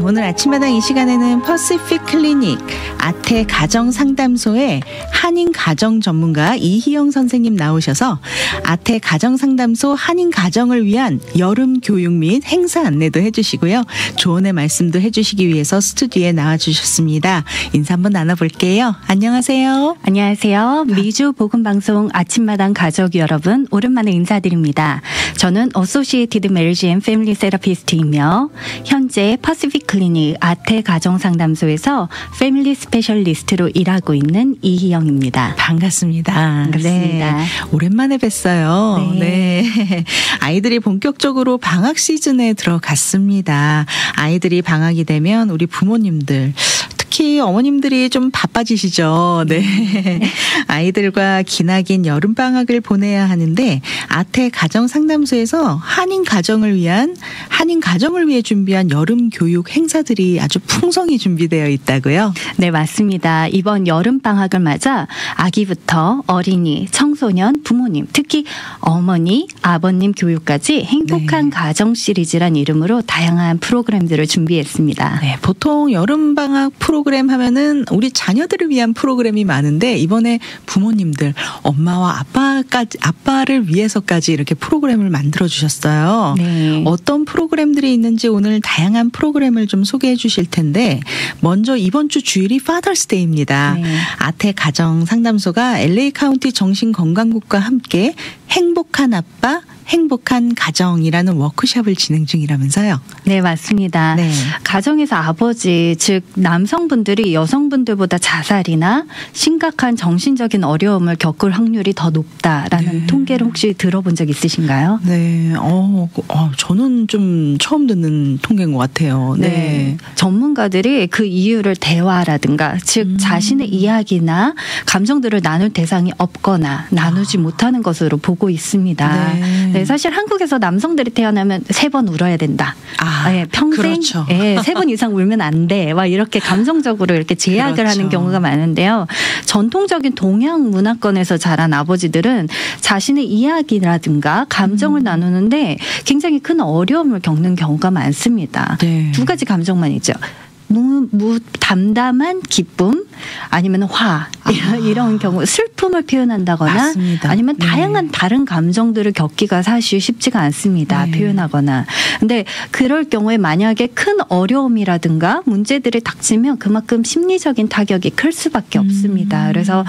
오늘 아침마당 이 시간에는 퍼시픽 클리닉 아태 가정상담소의 한인 가정 전문가 이희영 선생님 나오셔서 아태 가정상담소 한인 가정을 위한 여름 교육 및 행사 안내도 해주시고요. 조언의 말씀도 해주시기 위해서 스튜디오에 나와주셨습니다. 인사 한번 나눠볼게요. 안녕하세요. 안녕하세요. 미주 복음방송 아침마당 가족 여러분, 오랜만에 인사드립니다. 저는 어소시에이티드 메리지 앤 패밀리 세라피스트이며 현재 퍼시픽 클리닉 아태 가정상담소에서 패밀리 스페셜리스트로 일하고 있는 이희영입니다. 반갑습니다. 반갑습니다. 네, 오랜만에 뵀어요. 네. 아이들이 본격적으로 방학 시즌에 들어갔습니다. 아이들이 방학이 되면 우리 부모님들 특히 어머님들이 좀 바빠지시죠. 네. 아이들과 기나긴 여름방학을 보내야 하는데 아태 가정상담소에서 한인 가정을 위해 준비한 여름 교육 행사들이 아주 풍성히 준비되어 있다고요? 네, 맞습니다. 이번 여름방학을 맞아 아기부터 어린이, 청소년, 부모님, 특히 어머니, 아버님 교육까지 행복한 가정 시리즈란 이름으로 다양한 프로그램들을 준비했습니다. 네, 보통 여름방학 프로그램 하면은 우리 자녀들을 위한 프로그램이 많은데 이번에 부모님들, 엄마와 아빠를 위해서까지 이렇게 프로그램을 만들어 주셨어요. 네. 어떤 프로그램들이 있는지 오늘 다양한 프로그램을 좀 소개해 주실 텐데 먼저 이번 주 주일이 파더스데이입니다. 네. 아태 가정 상담소가 LA 카운티 정신건강국과 함께 행복한 아빠 행복한 가정이라는 워크숍을 진행 중이라면서요? 네, 맞습니다. 네. 가정에서 아버지, 즉 남성분들이 여성분들보다 자살이나 심각한 정신적인 어려움을 겪을 확률이 더 높다라는 통계를 혹시 들어본 적 있으신가요? 네, 저는 좀 처음 듣는 통계인 것 같아요. 네. 전문가들이 그 이유를 대화라든가, 즉 자신의 이야기나 감정들을 나눌 대상이 없거나 나누지 못하는 것으로 보고 있습니다. 네, 사실 한국에서 남성들이 태어나면 3번 울어야 된다. 평생 그렇죠. 3번 이상 울면 안 돼. 막 이렇게 감정적으로 이렇게 제약을 그렇죠. 하는 경우가 많은데요. 전통적인 동양 문화권에서 자란 아버지들은 자신의 이야기라든가 감정을 나누는데 굉장히 큰 어려움을 겪는 경우가 많습니다. 네. 2가지 감정만 있죠. 담담한 기쁨 아니면 화 이런 경우 슬픔을 표현한다거나 맞습니다. 아니면 다양한 다른 감정들을 겪기가 사실 쉽지가 않습니다. 표현하거나. 근데 그럴 경우에 만약에 큰 어려움이라든가 문제들이 닥치면 그만큼 심리적인 타격이 클 수밖에 없습니다. 그래서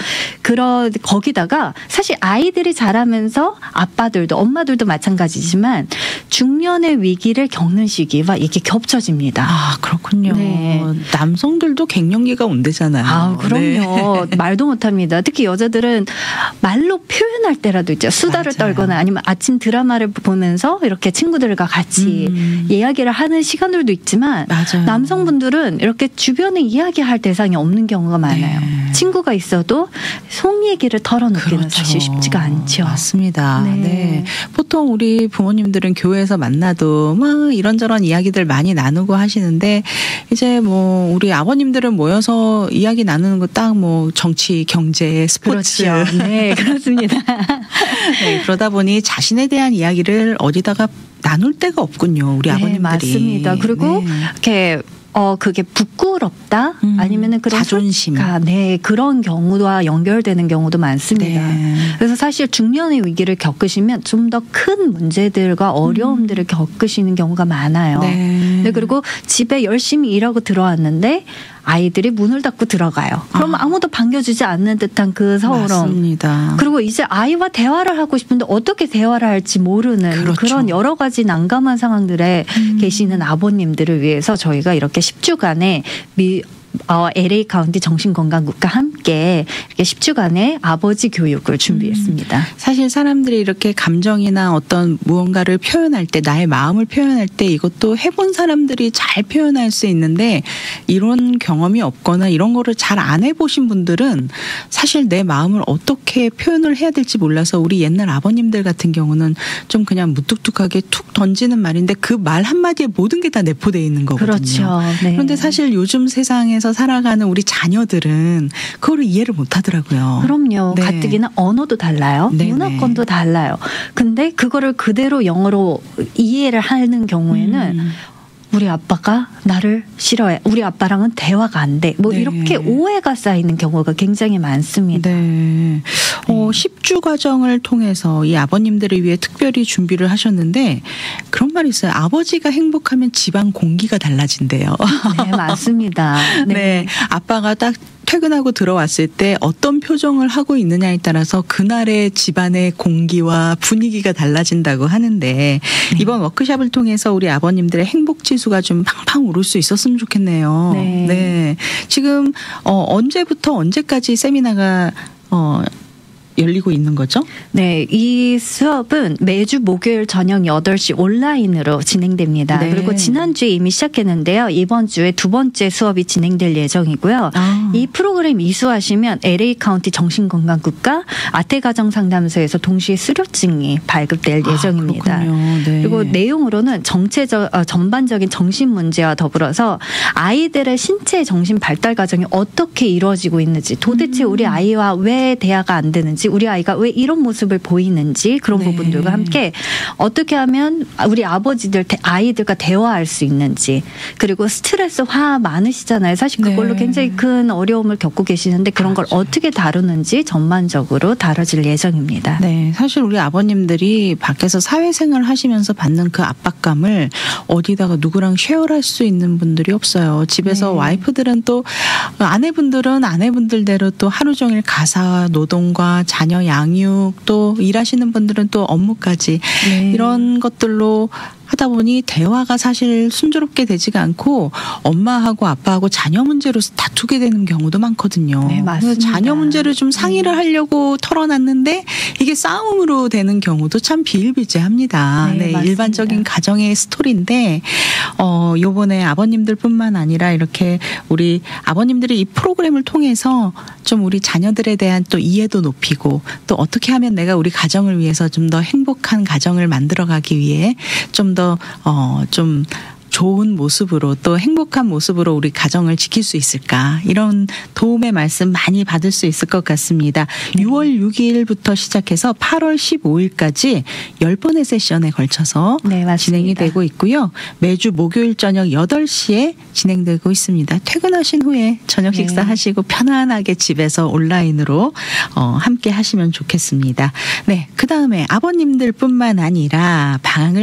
거기다가 사실 아이들이 자라면서 아빠들도 엄마들도 마찬가지지만 중년의 위기를 겪는 시기와 이게 겹쳐집니다. 그렇군요. 네. 남성들도 갱년기가 온대잖아요. 그럼요. 네. 말도 못합니다. 특히 여자들은 말로 표현할 때라도 있죠. 수다를 떨거나 아니면 아침 드라마를 보면서 이렇게 친구들과 같이 이야기를 하는 시간들도 있지만 남성분들은 이렇게 주변에 이야기할 대상이 없는 경우가 많아요. 네. 친구가 있어도 속 얘기를 털어놓기는 사실 쉽지가 않죠. 맞습니다. 네. 보통 우리 부모님들은 교회에서 만나도 막 이런저런 이야기들 많이 나누고 하시는데 이제 뭐 우리 아버님들은 모여서 이야기 나누는 거 딱 뭐 정치, 경제, 스포츠. 그렇죠. 네, 그렇습니다. 네, 그러다 보니 자신에 대한 이야기를 어디다가 나눌 데가 없군요. 우리 아버님들이. 맞습니다. 그리고 이렇게 그게 부끄럽다? 아니면은 그런 자존심. 그런 경우와 연결되는 경우도 많습니다. 그래서 사실 중년의 위기를 겪으시면 좀 더 큰 문제들과 어려움들을 겪으시는 경우가 많아요. 그리고 집에 열심히 일하고 들어왔는데 아이들이 문을 닫고 들어가요. 그럼 아무도 반겨주지 않는 듯한 그 서러움. 맞습니다. 그리고 이제 아이와 대화를 하고 싶은데 어떻게 대화를 할지 모르는 그런 여러 가지 난감한 상황들에 계시는 아버님들을 위해서 저희가 이렇게 10주간의 LA 카운티 정신건강국과 함께 이렇게 10주간의 아버지 교육을 준비했습니다. 사실 사람들이 이렇게 감정이나 어떤 무언가를 표현할 때 나의 마음을 표현할 때 이것도 해본 사람들이 잘 표현할 수 있는데 이런 경험이 없거나 이런 거를 잘 안 해보신 분들은 사실 내 마음을 어떻게 표현을 해야 될지 몰라서 우리 옛날 아버님들 같은 경우는 좀 그냥 무뚝뚝하게 툭 던지는 말인데 그 말 한마디에 모든 게 다 내포되어 있는 거거든요. 그렇죠. 네. 그런데 사실 요즘 세상에서 살아가는 우리 자녀들은 그거를 이해를 못 하더라고요. 그럼요. 가뜩이나 언어도 달라요. 문화권도 달라요. 근데 그거를 그대로 영어로 이해를 하는 경우에는 우리 아빠가 나를 싫어해. 우리 아빠랑은 대화가 안 돼. 뭐 네. 이렇게 오해가 쌓이는 경우가 굉장히 많습니다. 네. 10주 과정을 통해서 이 아버님들을 위해 특별히 준비를 하셨는데 그런 말이 있어요. 아버지가 행복하면 집안 공기가 달라진대요. 네, 맞습니다. 네. 네. 아빠가 딱 퇴근하고 들어왔을 때 어떤 표정을 하고 있느냐에 따라서 그날의 집안의 공기와 분위기가 달라진다고 하는데 이번 워크숍을 통해서 우리 아버님들의 행복 지수가 좀 팡팡 오를 수 있었으면 좋겠네요. 네. 네. 지금 언제부터 언제까지 세미나가 열리고 있는 거죠? 네, 이 수업은 매주 목요일 저녁 8시 온라인으로 진행됩니다. 네. 그리고 지난주에 이미 시작했는데요. 이번 주에 두 번째 수업이 진행될 예정이고요. 이 프로그램 이수하시면 LA 카운티 정신건강국가 아태가정상담소에서 동시에 수료증이 발급될 예정입니다. 네. 그리고 내용으로는 전반적인 정신 문제와 더불어서 아이들의 신체 정신 발달 과정이 어떻게 이루어지고 있는지, 도대체 우리 아이와 왜 대화가 안 되는지, 우리 아이가 왜 이런 모습을 보이는지 그런 네. 부분들과 함께 어떻게 하면 우리 아이들과 대화할 수 있는지, 그리고 스트레스, 화 많으시잖아요. 사실 그걸로 네. 굉장히 큰 어려움을 겪고 계시는데 그런 걸 어떻게 다루는지 전반적으로 다뤄질 예정입니다. 네, 사실 우리 아버님들이 밖에서 사회생활 하시면서 받는 그 압박감을 어디다가 누구랑 쉐어할 수 있는 분들이 없어요. 집에서 네. 와이프들은 또 아내분들은 아내분들대로 또 하루 종일 가사 노동과 자녀 양육, 또 일하시는 분들은 또 업무까지 네. 이런 것들로 하다 보니 대화가 사실 순조롭게 되지가 않고 엄마하고 아빠하고 자녀 문제로 다투게 되는 경우도 많거든요. 네, 맞습니다. 자녀 문제를 좀 상의를 하려고 털어놨는데 이게 싸움으로 되는 경우도 참 비일비재합니다. 네, 맞습니다. 일반적인 가정의 스토리인데 요번에 아버님들뿐만 아니라 이렇게 우리 아버님들이 이 프로그램을 통해서 좀 우리 자녀들에 대한 또 이해도 높이고 또 어떻게 하면 내가 우리 가정을 위해서 좀 더 행복한 가정을 만들어가기 위해 좀 좋은 모습으로 또 행복한 모습으로 우리 가정을 지킬 수 있을까, 이런 도움의 말씀 많이 받을 수 있을 것 같습니다. 6월 6일부터 시작해서 8월 15일까지 10번의 세션에 걸쳐서 네, 맞습니다. 진행이 되고 있고요. 매주 목요일 저녁 8시에 진행되고 있습니다. 퇴근하신 후에 저녁 네. 식사하시고 편안하게 집에서 온라인으로 함께 하시면 좋겠습니다. 네, 그다음에 아버님들뿐만 아니라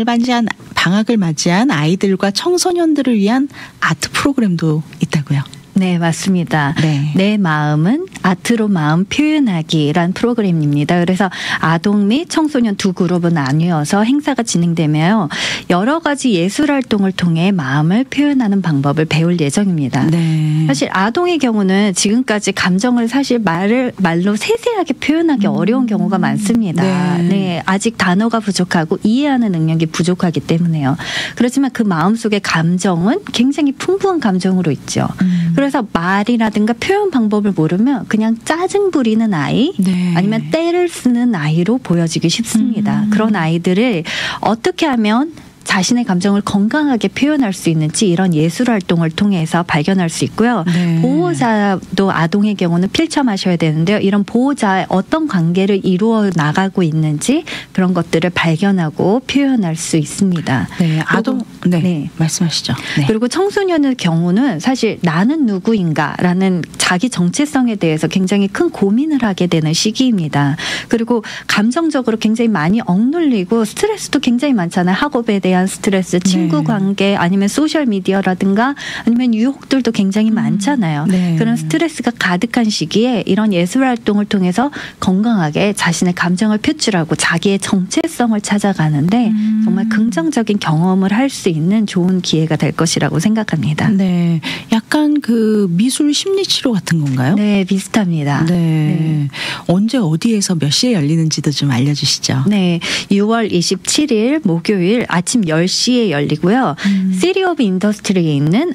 방학을 맞이한 아이들과 청소년들을 위한 아트 프로그램도 있다고요. 네, 맞습니다. 네. 내 마음은 아트로 마음 표현하기란 프로그램입니다. 그래서 아동 및 청소년 두 그룹은 나뉘어서 행사가 진행되며 여러 가지 예술 활동을 통해 마음을 표현하는 방법을 배울 예정입니다. 네. 사실 아동의 경우는 지금까지 감정을 사실 말로 세세하게 표현하기 어려운 경우가 많습니다. 네. 네, 아직 단어가 부족하고 이해하는 능력이 부족하기 때문에요. 그렇지만 그 마음속의 감정은 굉장히 풍부한 감정으로 있죠. 그래서 말이라든가 표현 방법을 모르면 그냥 짜증 부리는 아이, 네. 아니면 떼를 쓰는 아이로 보여지기 쉽습니다. 그런 아이들을 어떻게 하면 자신의 감정을 건강하게 표현할 수 있는지 이런 예술 활동을 통해서 발견할 수 있고요. 네. 보호자도 아동의 경우는 필참하셔야 되는데요. 이런 보호자의 어떤 관계를 이루어 나가고 있는지 그런 것들을 발견하고 표현할 수 있습니다. 네, 아동, 네, 네. 말씀하시죠. 네. 그리고 청소년의 경우는 사실 나는 누구인가라는 자기 정체성에 대해서 굉장히 큰 고민을 하게 되는 시기입니다. 그리고 감정적으로 굉장히 많이 억눌리고 스트레스도 굉장히 많잖아요. 학업에 대한 스트레스, 친구 네. 관계, 아니면 소셜 미디어라든가 아니면 유혹들도 굉장히 많잖아요. 네. 그런 스트레스가 가득한 시기에 이런 예술 활동을 통해서 건강하게 자신의 감정을 표출하고 자기의 정체성을 찾아가는데 정말 긍정적인 경험을 할 수 있는 좋은 기회가 될 것이라고 생각합니다. 네, 약간 그 미술 심리치료 같은 건가요? 네, 비슷합니다. 네. 언제 어디에서 몇 시에 열리는지도 좀 알려주시죠. 네, 6월 27일 목요일 아침 10시에 열리고요. 시티 오브 인더스트리에 있는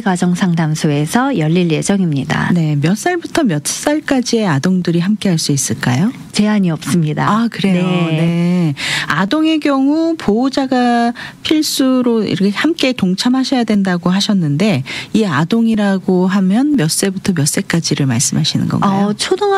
아태가정상담소에서 열릴 예정입니다. 네, 몇 살부터 몇 살까지의 아동들이 함께 할 수 있을까요? 제한이 없습니다. 아, 그래요? 네. 아동의 경우 보호자가 필수로 이렇게 함께 동참하셔야 된다고 하셨는데 이 아동이라고 하면 몇 세부터 몇 세까지를 말씀하시는 건가요?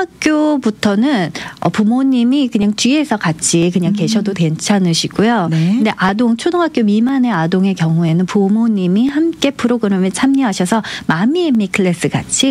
초등학교부터는 부모님이 그냥 뒤에서 같이 그냥 계셔도 괜찮으시고요. 네. 근데 초등학교 초등학교 미만의 아동의 경우에는 부모님이 함께 프로그램에 참여하셔서 마미앤미 클래스 같이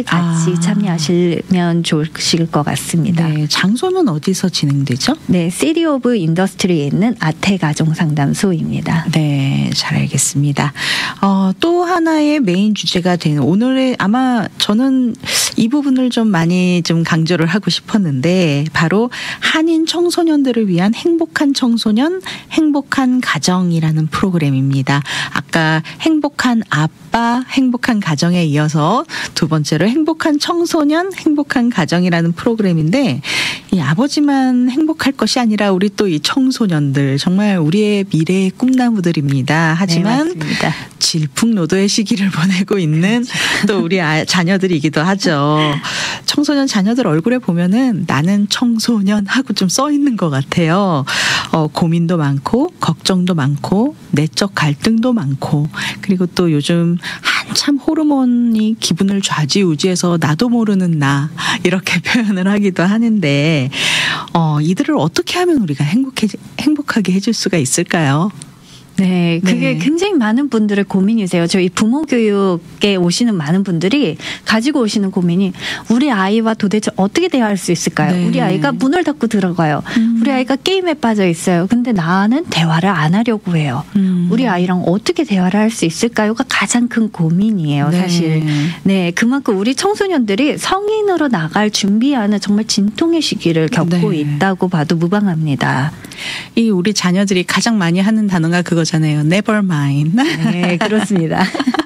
참여하시면 좋으실 것 같습니다. 네, 장소는 어디서 진행되죠? 네, 시티 오브 인더스트리에 있는 아태가정상담소입니다. 네, 잘 알겠습니다. 또 하나의 메인 주제가 되는 오늘의 아마 저는 이 부분을 좀 많이 좀 강조를 하고 싶었는데 바로 한인 청소년들을 위한 행복한 청소년, 행복한 가정이라는 프로그램입니다. 아까 행복한 아빠, 행복한 가정에 이어서 두 번째로 행복한 청소년, 행복한 가정이라는 프로그램인데 이 아버지만 행복할 것이 아니라 우리 또 이 청소년들 정말 우리의 미래의 꿈나무들입니다. 하지만 네, 질풍노도의 시기를 보내고 있는 또 우리 자녀들이기도 하죠. 청소년 자녀들 얼굴에 보면은 나는 청소년 하고 좀 써 있는 것 같아요. 고민도 많고 걱정도 많고 내적 갈등도 많고 그리고 또 요즘 한참 호르몬이 기분을 좌지우지해서 나도 모르는 나 이렇게 표현을 하기도 하는데 이들을 어떻게 하면 우리가 행복하게 해줄 수가 있을까요? 네, 그게 굉장히 많은 분들의 고민이세요. 저희 부모 교육에 오시는 많은 분들이 가지고 오시는 고민이 우리 아이와 도대체 어떻게 대화할 수 있을까요? 네. 우리 아이가 문을 닫고 들어가요. 우리 아이가 게임에 빠져 있어요. 근데 나는 대화를 안 하려고 해요. 우리 아이랑 어떻게 대화를 할 수 있을까요가 가장 큰 고민이에요, 사실. 네, 그만큼 우리 청소년들이 성인으로 나갈 준비하는 정말 진통의 시기를 겪고 있다고 봐도 무방합니다. 이 우리 자녀들이 가장 많이 하는 단어가 그거잖아요. Never mind. 네, 그렇습니다.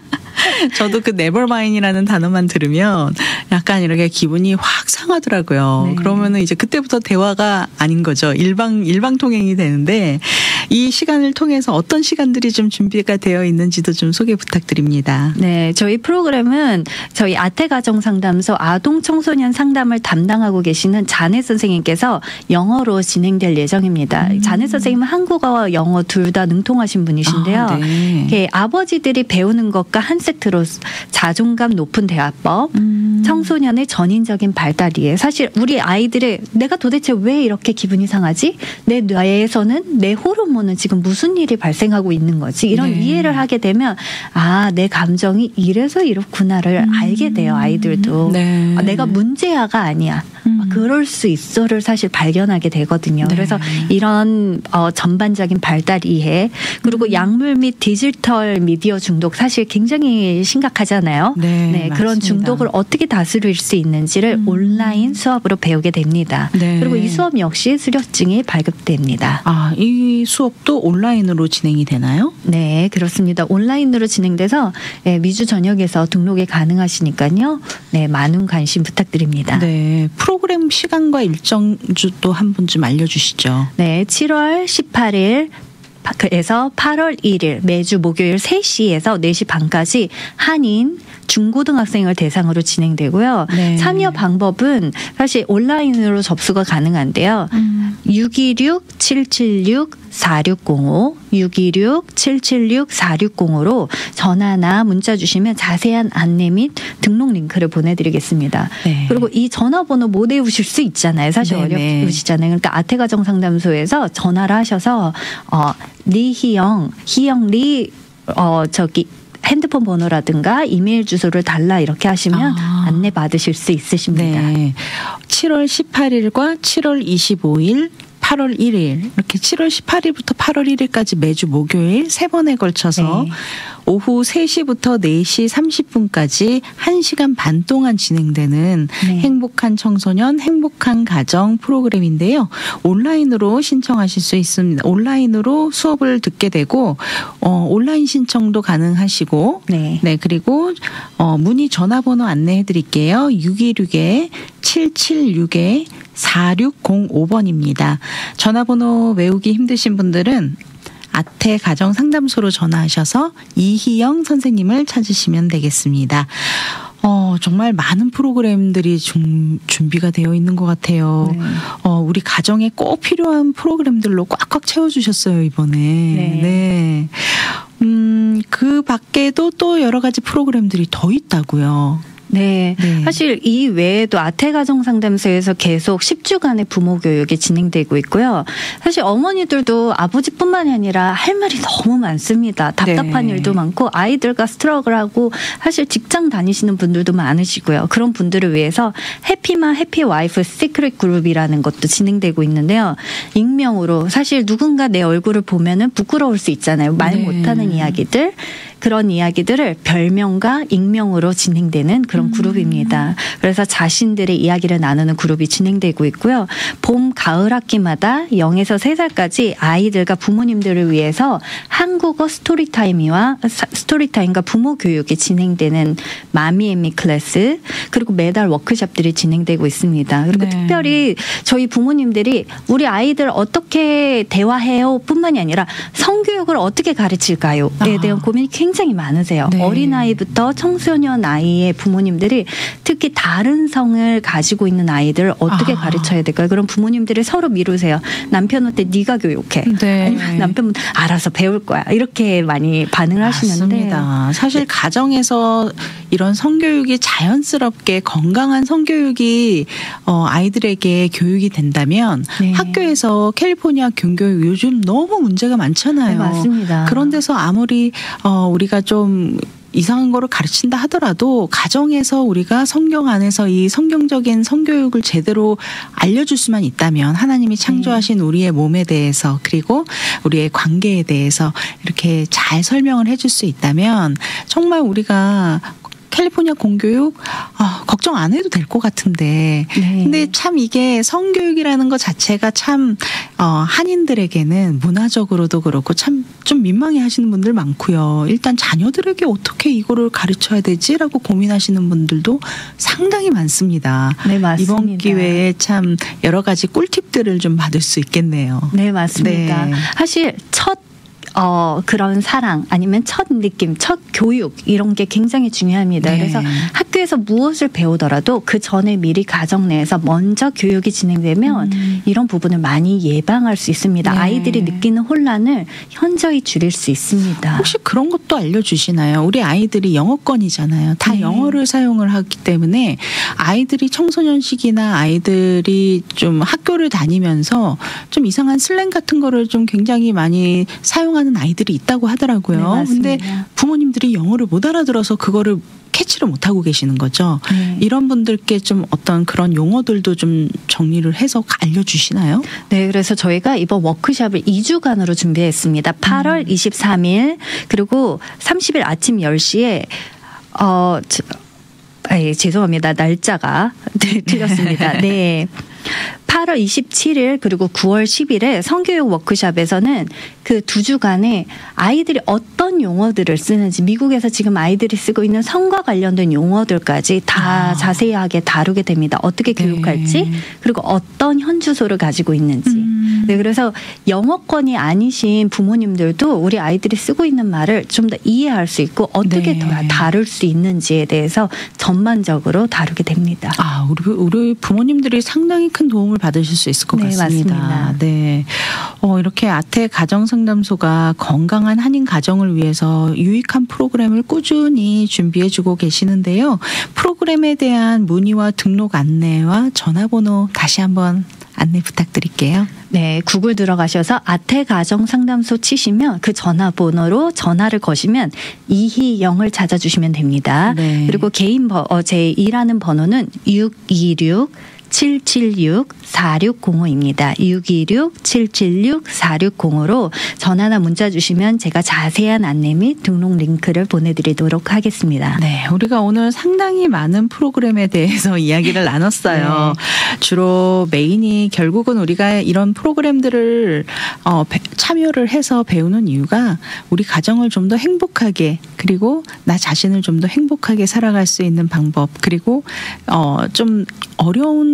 저도 그 nevermind이라는 단어만 들으면 약간 이렇게 기분이 확 상하더라고요. 네. 그러면은 이제 그때부터 대화가 아닌 거죠. 일방통행이 되는데 이 시간을 통해서 어떤 시간들이 좀 준비가 되어 있는지도 좀 소개 부탁드립니다. 네, 저희 프로그램은 저희 아태가정상담소 아동 청소년 상담을 담당하고 계시는 자네 선생님께서 영어로 진행될 예정입니다. 자네 선생님은 한국어와 영어 둘 다 능통하신 분이신데요. 네. 아버지들이 배우는 것과 한 세트로 자존감 높은 대화법, 청소년의 전인적인 발달이에요. 사실 우리 아이들의 내가 도대체 왜 이렇게 기분이 상하지? 내 뇌에서는 내 호르몬은 지금 무슨 일이 발생하고 있는 거지? 이런 이해를 하게 되면 내 감정이 이래서 이렇구나를 알게 돼요. 아이들도. 내가 문제아가 아니야. 그럴 수 있어를 사실 발견하게 되거든요. 그래서 이런 전반적인 발달 이해 그리고 약물 및 디지털 미디어 중독 사실 굉장히 심각하잖아요. 네, 그런 중독을 어떻게 다스릴 수 있는지를 온라인 수업으로 배우게 됩니다. 그리고 이 수업 역시 수료증이 발급됩니다. 이 수업도 온라인으로 진행이 되나요? 네, 그렇습니다. 온라인으로 진행돼서 미주 전역에서 등록이 가능하시니까요. 네, 많은 관심 부탁드립니다. 네, 프로그램 시간과 일정주 또 한 번 좀 알려주시죠. 네, 7월 18일 에서 8월 1일 매주 목요일 3시에서 4시 반까지 한인 중고등학생을 대상으로 진행되고요. 참여 방법은 사실 온라인으로 접수가 가능한데요. 626-776-4605 626-776-4605로 전화나 문자 주시면 자세한 안내 및 등록 링크를 보내드리겠습니다. 그리고 이 전화번호 못 외우실 수 있잖아요. 사실 어려우시잖아요. 그러니까 아태가정상담소에서 전화를 하셔서 희영 리 핸드폰 번호라든가 이메일 주소를 달라 이렇게 하시면 안내 받으실 수 있으십니다. 네. 7월 18일과 7월 25일 8월 1일 이렇게 7월 18일부터 8월 1일까지 매주 목요일 3번에 걸쳐서 오후 3시부터 4시 30분까지 1시간 반 동안 진행되는 행복한 청소년, 행복한 가정 프로그램인데요. 온라인으로 신청하실 수 있습니다. 온라인으로 수업을 듣게 되고 온라인 신청도 가능하시고 그리고 문의 전화번호 안내해 드릴게요. 626-776-4605번입니다. 전화번호 외우기 힘드신 분들은 아태 가정 상담소로 전화하셔서 이희영 선생님을 찾으시면 되겠습니다. 정말 많은 프로그램들이 준비가 되어 있는 것 같아요. 우리 가정에 꼭 필요한 프로그램들로 꽉꽉 채워주셨어요, 이번에. 그 밖에도 또 여러 가지 프로그램들이 더 있다고요. 네. 사실 이 외에도 아태가정상담소에서 계속 10주간의 부모 교육이 진행되고 있고요. 사실 어머니들도 아버지뿐만이 아니라 할 말이 너무 많습니다. 답답한 일도 많고 아이들과 스트러글하고 사실 직장 다니시는 분들도 많으시고요. 그런 분들을 위해서 해피맘 해피와이프 시크릿 그룹이라는 것도 진행되고 있는데요. 익명으로 사실 누군가 내 얼굴을 보면은 부끄러울 수 있잖아요. 말 못하는 이야기들. 그런 이야기들을 별명과 익명으로 진행되는 그런 그룹입니다. 그래서 자신들의 이야기를 나누는 그룹이 진행되고 있고요. 봄, 가을 학기마다 0에서 3살까지 아이들과 부모님들을 위해서 한국어 스토리타임과 부모 교육이 진행되는 마미애미 클래스 그리고 매달 워크숍들이 진행되고 있습니다. 그리고 특별히 저희 부모님들이 우리 아이들 어떻게 대화해요 뿐만이 아니라 성교육을 어떻게 가르칠까요?에 대한 고민이 굉장히 많으세요. 어린아이부터 청소년 아이의 부모님들이 특히 다른 성을 가지고 있는 아이들을 어떻게 가르쳐야 될까요? 그럼 부모님들이 서로 미루세요. 남편한테 네가 교육해. 아니면 남편은 알아서 배울 거야. 이렇게 많이 반응을 하시는데. 맞습니다. 사실 가정에서 이런 성교육이 자연스럽게 건강한 성교육이 아이들에게 교육이 된다면 학교에서 캘리포니아 교육 요즘 너무 문제가 많잖아요. 맞습니다. 그런 데서 아무리 우리가 좀 이상한 거를 가르친다 하더라도 가정에서 우리가 성경 안에서 이 성경적인 성교육을 제대로 알려줄 수만 있다면 하나님이 창조하신 우리의 몸에 대해서 그리고 우리의 관계에 대해서 이렇게 잘 설명을 해줄 수 있다면 정말 우리가 캘리포니아 공교육 걱정 안 해도 될 것 같은데 근데 참 이게 성교육이라는 것 자체가 참 한인들에게는 문화적으로도 그렇고 참 좀 민망해하시는 분들 많고요. 일단 자녀들에게 어떻게 이거를 가르쳐야 되지라고 고민하시는 분들도 상당히 많습니다. 네, 맞습니다. 이번 기회에 참 여러 가지 꿀팁들을 좀 받을 수 있겠네요. 네, 맞습니다. 사실 그런 사랑 아니면 첫 느낌, 첫 교육 이런 게 굉장히 중요합니다. 그래서 학교에서 무엇을 배우더라도 그 전에 미리 가정 내에서 먼저 교육이 진행되면 이런 부분을 많이 예방할 수 있습니다. 아이들이 느끼는 혼란을 현저히 줄일 수 있습니다. 혹시 그런 것도 알려주시나요? 우리 아이들이 영어권이잖아요. 다 영어를 사용을 하기 때문에 아이들이 청소년 시기나 아이들이 좀 학교를 다니면서 좀 이상한 슬랭 같은 거를 좀 굉장히 많이 사용하는 아이들이 있다고 하더라고요. 근데 부모님들이 영어를 못 알아들어서 그거를 캐치를 못하고 계시는 거죠. 이런 분들께 좀 어떤 그런 용어들도 좀 정리를 해서 알려주시나요? 네, 그래서 저희가 이번 워크숍을 2주간으로 준비했습니다. 8월 23일 그리고 30일 아침 10시에 죄송합니다. 날짜가 틀렸습니다. 네. 8월 27일 그리고 9월 10일에 성교육 워크숍에서는 그 2주간에 아이들이 어떤 용어들을 쓰는지 미국에서 지금 아이들이 쓰고 있는 성과 관련된 용어들까지 다 자세하게 다루게 됩니다. 어떻게 교육할지 그리고 어떤 현주소를 가지고 있는지. 네, 그래서 영어권이 아니신 부모님들도 우리 아이들이 쓰고 있는 말을 좀 더 이해할 수 있고 어떻게 더 다룰 수 있는지에 대해서 전반적으로 다루게 됩니다. 우리 부모님들이 상당히 큰 도움을 받으실 수 있을 것 같습니다. 맞습니다. 네. 이렇게 아태 가정상담소가 건강한 한인 가정을 위해서 유익한 프로그램을 꾸준히 준비해주고 계시는데요. 프로그램에 대한 문의와 등록 안내와 전화번호 다시 한번 안내 부탁드릴게요. 네, 구글 들어가셔서 아태가정상담소 치시면 그 전화번호로 전화를 거시면 이희영을 찾아주시면 됩니다. 그리고 개인 제 일하는 번호는 626-776-4605입니다. 626-776-4605로 전화나 문자 주시면 제가 자세한 안내 및 등록 링크를 보내드리도록 하겠습니다. 네, 우리가 오늘 상당히 많은 프로그램에 대해서 이야기를 나눴어요. 주로 메인이 결국은 우리가 이런 프로그램들을 참여를 해서 배우는 이유가 우리 가정을 좀 더 행복하게 그리고 나 자신을 좀 더 행복하게 살아갈 수 있는 방법 그리고 좀 어려운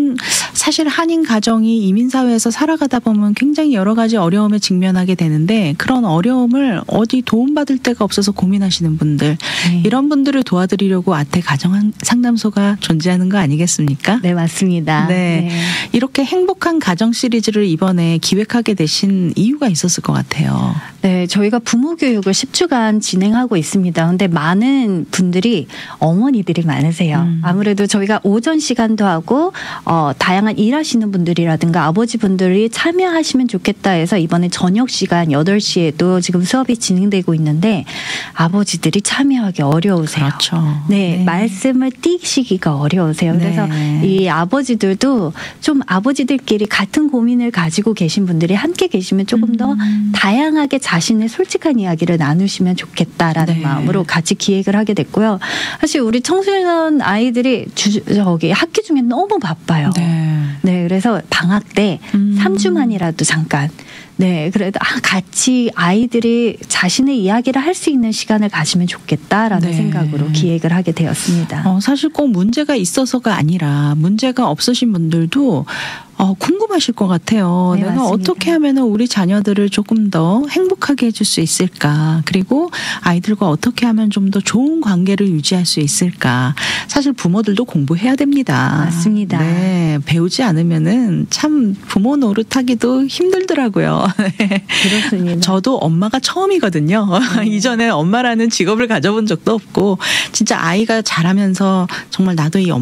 사실 한인 가정이 이민사회에서 살아가다 보면 굉장히 여러 가지 어려움에 직면하게 되는데 그런 어려움을 어디 도움받을 데가 없어서 고민하시는 분들 이런 분들을 도와드리려고 아태 가정상담소가 존재하는 거 아니겠습니까? 네, 맞습니다. 네. 이렇게 행복한 가정 시리즈를 이번에 기획하게 되신 이유가 있었을 것 같아요. 네, 저희가 부모 교육을 10주간 진행하고 있습니다. 근데 많은 분들이 어머니들이 많으세요. 아무래도 저희가 오전 시간도 하고 다양한 일하시는 분들이라든가 아버지분들이 참여하시면 좋겠다 해서 이번에 저녁 시간 8시에도 지금 수업이 진행되고 있는데 아버지들이 참여하기 어려우세요. 그렇죠. 네, 말씀을 띄시기가 어려우세요. 그래서 이 아버지들도 좀 아버지들끼리 같은 고민을 가지고 계신 분들이 함께 계시면 조금 더 다양하게 자신의 솔직한 이야기를 나누시면 좋겠다라는 마음으로 같이 기획을 하게 됐고요. 사실 우리 청소년 아이들이 학기 중에 너무 바빠요. 네, 그래서 방학 때 3주만이라도 잠깐 그래도 같이 아이들이 자신의 이야기를 할 수 있는 시간을 가지면 좋겠다라는 생각으로 기획을 하게 되었습니다. 사실 꼭 문제가 있어서가 아니라 문제가 없으신 분들도 궁금하실 것 같아요. 네, 내가 맞습니다. 어떻게 하면 우리 자녀들을 조금 더 행복하게 해줄 수 있을까? 그리고 아이들과 어떻게 하면 좀 더 좋은 관계를 유지할 수 있을까? 사실 부모들도 공부해야 됩니다. 맞습니다. 네, 배우지 않으면은 참 부모 노릇하기도 힘들더라고요. 그렇습니다. 저도 엄마가 처음이거든요. 이전에 엄마라는 직업을 가져본 적도 없고 진짜 아이가 자라면서 정말 나도 이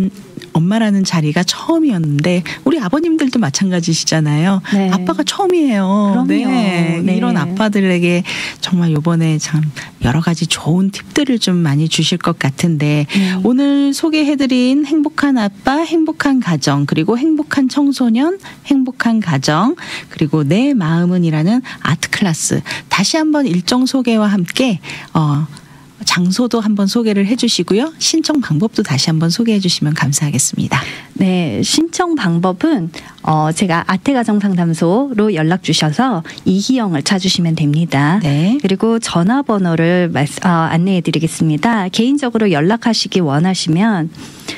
엄마라는 자리가 처음이었는데 우리 아버님들도 마찬가지시잖아요. 아빠가 처음이에요. 그럼요. 이런 아빠들에게 정말 이번에 참 여러 가지 좋은 팁들을 좀 많이 주실 것 같은데 오늘 소개해드린 행복한 아빠, 행복한 가정, 그리고 행복한 청소년, 행복한 가정, 그리고 내 마음은이라는 아트 클래스 다시 한번 일정 소개와 함께 장소도 한번 소개를 해주시고요. 신청 방법도 다시 한번 소개해 주시면 감사하겠습니다. 네, 신청 방법은 제가 아태가정상담소로 연락 주셔서 이희영을 찾으시면 됩니다. 그리고 전화번호를 안내해 드리겠습니다. 개인적으로 연락하시기 원하시면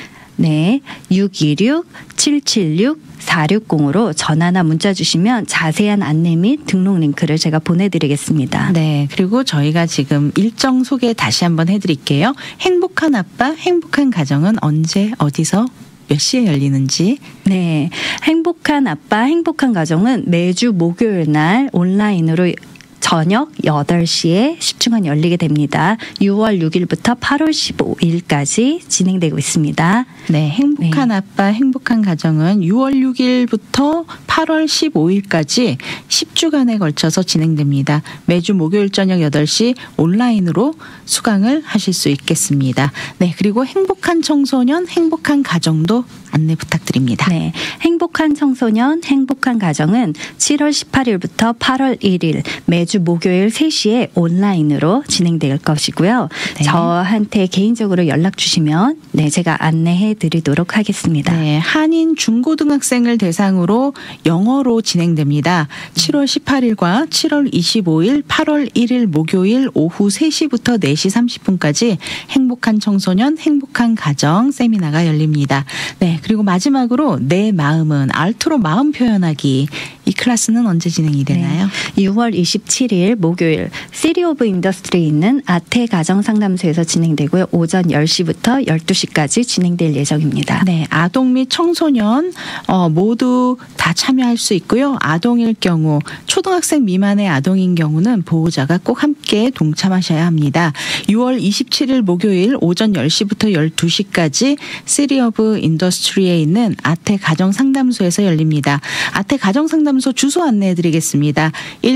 626-776-460으로 전화나 문자 주시면 자세한 안내 및 등록 링크를 제가 보내드리겠습니다. 네, 그리고 저희가 지금 일정 소개 다시 한번 해드릴게요. 행복한 아빠, 행복한 가정은 언제, 어디서, 몇 시에 열리는지. 네, 행복한 아빠, 행복한 가정은 매주 목요일 날 온라인으로 저녁 8시에 10주간 열리게 됩니다. 6월 6일부터 8월 15일까지 진행되고 있습니다. 네, 행복한 아빠, 행복한 가정은 6월 6일부터 8월 15일까지 10주간에 걸쳐서 진행됩니다. 매주 목요일 저녁 8시 온라인으로 수강을 하실 수 있겠습니다. 네, 그리고 행복한 청소년, 행복한 가정도 안내 부탁드립니다. 네, 행복한 청소년, 행복한 가정은 7월 18일부터 8월 1일 매주 목요일 3시에 온라인으로 진행될 것이고요. 저한테 개인적으로 연락 주시면 제가 안내해 드리도록 하겠습니다. 네, 한인 중고등학생을 대상으로 영어로 진행됩니다. 7월 18일과 7월 25일, 8월 1일 목요일 오후 3시부터 4시 30분까지 행복한 청소년, 행복한 가정 세미나가 열립니다. 네, 그리고 마지막으로 내 마음은 알투로 마음 표현하기. 이 클래스는 언제 진행이 되나요? 6월 27일 목요일 시티 오브 인더스트리에 있는 아태 가정상담소에서 진행되고요. 오전 10시부터 12시까지 진행될 예정입니다. 네, 아동 및 청소년 모두 다 참여할 수 있고요. 아동일 경우, 초등학생 미만의 아동인 경우는 보호자가 꼭 함께 동참하셔야 합니다. 6월 27일 목요일 오전 10시부터 12시까지 시티 오브 인더스트리에 있는 아태 가정상담소에서 열립니다. 아태 가정상담소 주소 안내해 드리겠습니다.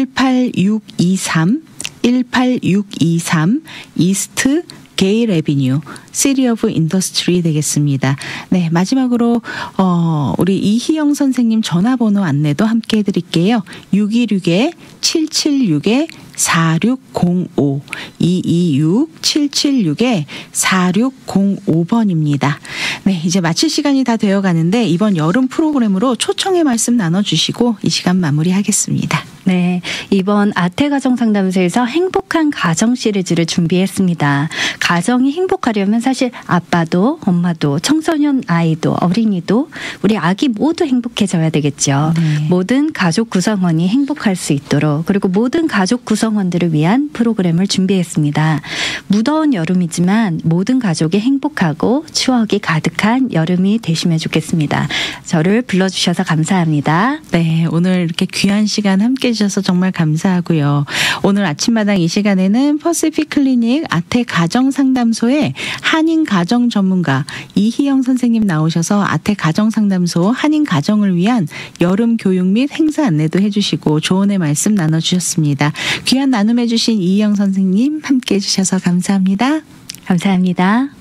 18623 이스트 게일 애비뉴 시티 오브 인더스트리 되겠습니다. 네, 마지막으로 우리 이희영 선생님 전화번호 안내도 함께 해드릴게요. 626-776-4605 226-776-4605번입니다. 네, 이제 마칠 시간이 다 되어가는데 이번 여름 프로그램으로 초청의 말씀 나눠주시고 이 시간 마무리하겠습니다. 네, 이번 아태가정상담소에서 행복한 가정 시리즈를 준비했습니다. 가정이 행복하려면 사실 아빠도 엄마도 청소년 아이도 어린이도 우리 아기 모두 행복해져야 되겠죠. 네. 모든 가족 구성원이 행복할 수 있도록 그리고 모든 가족 구성원들을 위한 프로그램을 준비했습니다. 무더운 여름이지만 모든 가족이 행복하고 추억이 가득한 여름이 되시면 좋겠습니다. 저를 불러주셔서 감사합니다. 네, 오늘 이렇게 귀한 시간 함께 해주셔서 정말 감사하고요. 오늘 아침마당 이 시간에는 퍼시픽 클리닉 아태 가정상담소의 한인 가정 전문가 이희영 선생님 나오셔서 아태 가정상담소 한인 가정을 위한 여름 교육 및 행사 안내도 해주시고 조언의 말씀 나눠주셨습니다. 귀한 나눔 해주신 이희영 선생님 함께 해주셔서 감사합니다. 감사합니다.